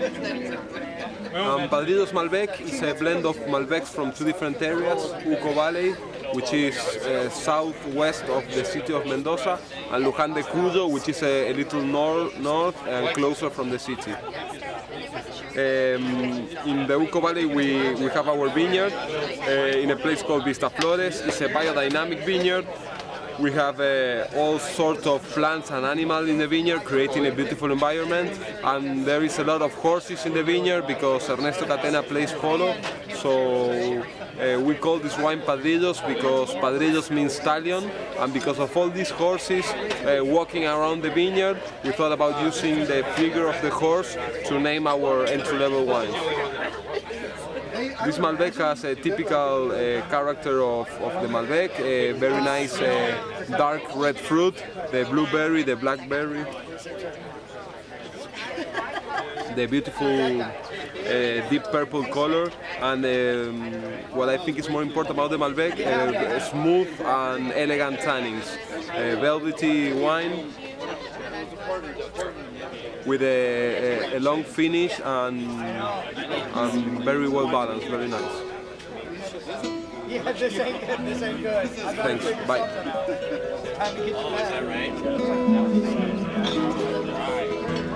Padrillos Malbec is a blend of Malbecs from two different areas, Uco Valley, which is southwest of the city of Mendoza, and Luján de Cuyo, which is a little north and closer from the city. In the Uco Valley we have our vineyard in a place called Vista Flores. It's a biodynamic vineyard. We have all sorts of plants and animals in the vineyard, creating a beautiful environment. And there is a lot of horses in the vineyard because Ernesto Catena plays polo. So we call this wine Padrillos because Padrillos means stallion. And because of all these horses walking around the vineyard, we thought about using the figure of the horse to name our entry-level wine. This Malbec has a typical character of the Malbec, a very nice dark red fruit, the blueberry, the blackberry, the beautiful deep purple color, and what I think is more important about the Malbec, smooth and elegant tannins, velvety wine with a long finish and very well balanced, very nice. Yeah, this ain't good, this ain't good. Thanks, bye. Time to get you back.